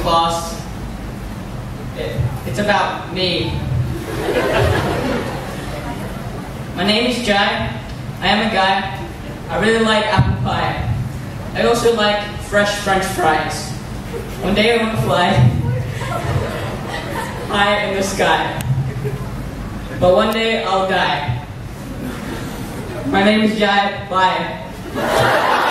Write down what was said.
class. It's about me. My name is Jai. I am a guy. I really like apple pie. I also like fresh French fries. One day I want to fly high in the sky. But one day I'll die. My name is Jai. Bye.